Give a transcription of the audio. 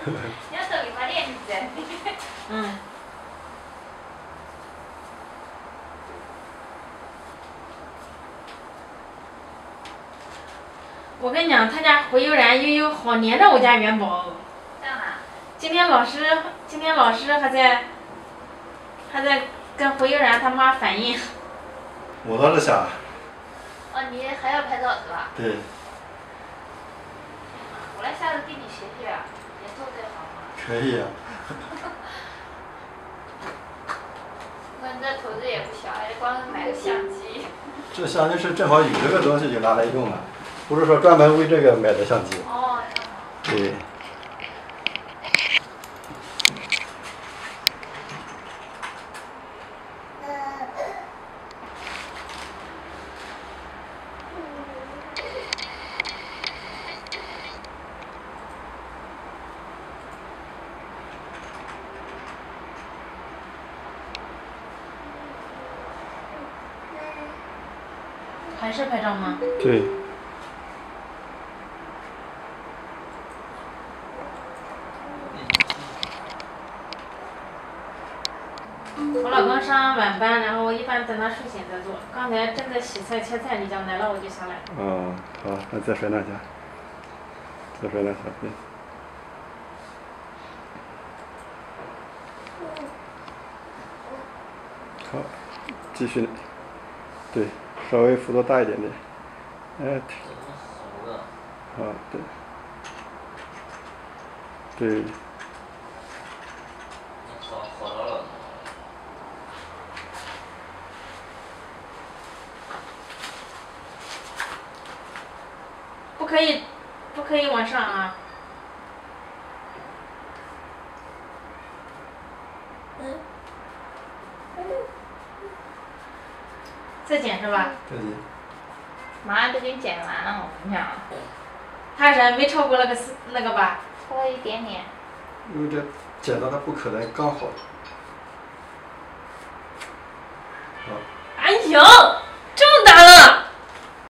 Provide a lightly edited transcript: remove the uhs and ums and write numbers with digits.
你要等理发店去。 嗯。我跟你讲，他家回油然悠悠好粘着我家元宝。 这样啊？ 今天老师还在跟回油然他妈反映。 我倒是想。 哦，你还要拍照是吧？ 对。 我来下次给你学学，也做这行吗？ 可以啊。 我你这投资也不小，还光买个相机。 这相机是正好有这个东西就拿来用了，不是说专门为这个买的相机。 哦。 对。 还是拍照吗？ 对。 我老公上晚班，然后我一般等他睡醒再做。刚才正在洗菜切菜，你叫来了我就下来了。 哦，好，那再摔两下，再摔两下，对。好，继续。对，稍微幅度大一点点。哎。啊，对。对。 不可以往上啊。再剪是吧？ 再剪。 马上都给你剪完了，我跟你讲。 他是没超过那个吧？ 超过一点点。 因为这剪刀它不可能刚好。好。